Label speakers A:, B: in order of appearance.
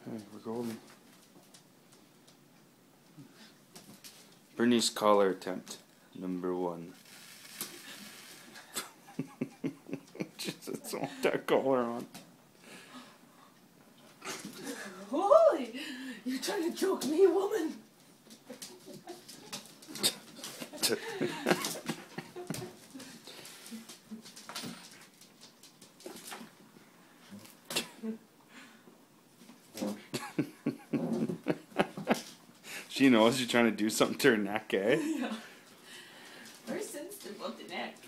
A: Okay, we're golden. Bernice collar attempt number 1. Just want that collar on.
B: Holy! You're trying to choke me, woman!
A: She knows you're trying to do something to her neck, eh?
B: Yeah. Very sensitive about the neck.